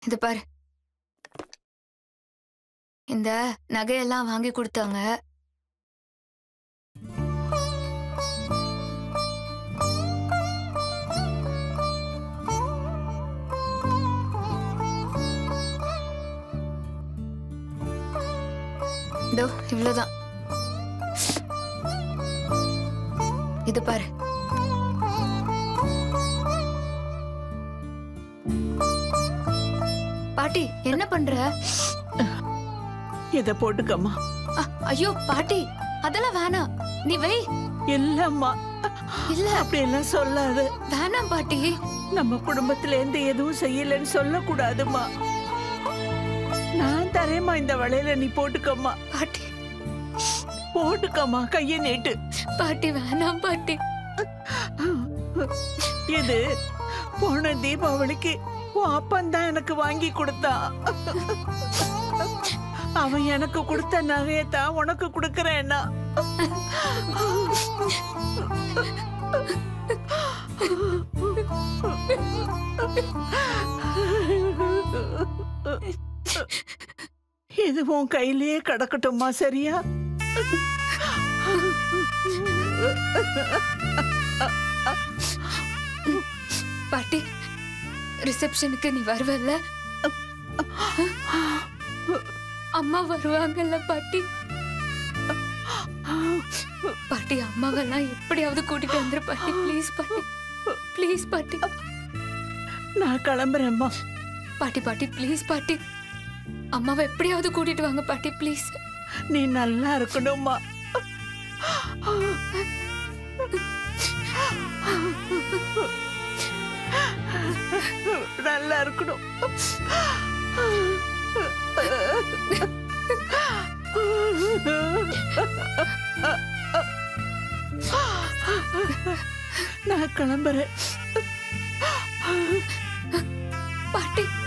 இது பாரு, இந்த நகையெல்லாம் வாங்கி கொடுத்தாங்க. இதோ இவ்வளவுதான். இது பாரு. பாட்டி என்ன பண்ற? இத போட்டுக்கம்மா. ஐயோ பாட்டி, அதெல்லாம் வேணாம், நீ வை. இல்லம்மா, இல்ல அப்படி எல்லாம் சொல்லாத. வேணாம் பாட்டி. நம்ம குடும்பத்துல இருந்து எதுவும் செய்யலன்னு சொல்லக்கூடாதுமா. நான் தரேம்மா இந்த வளையல, நீ போட்டுக்கம்மா. பாட்டி போட்டுக்கம்மா, கைய நீட்டு. பாட்டி வேணாம் பாட்டி. இது போன தீபாவளிக்கு உன் அப்பந்தான் எனக்கு வாங்கி கொடுத்தான். அவன் எனக்கு கொடுத்த நகையத்தான் உனக்கு கொடுக்கறேன்னா. இது உன் கையிலேயே கிடக்கட்டுமா, சரியா? பாட்டி, ரிசப்ஷனுக்கு நீ வருவல்ல? அம்மா வருவாங்கல்ல பாட்டி? பாட்டி, அம்மாவெல்லாம் எப்படியாவது கூட்டிட்டு வந்துரு பாட்டி. ப்ளீஸ் பாட்டி, ப்ளீஸ் பாட்டி. நான் கிளம்புறேம்மா. பாட்டி பாட்டி ப்ளீஸ் பாட்டி, அம்மாவை எப்படியாவது கூட்டிட்டு வாங்க பாட்டி ப்ளீஸ். நீ நல்லா இருக்கணும்மா. நல்லா இருக்கணும். நான் கிளம்புறேன் பாட்டி.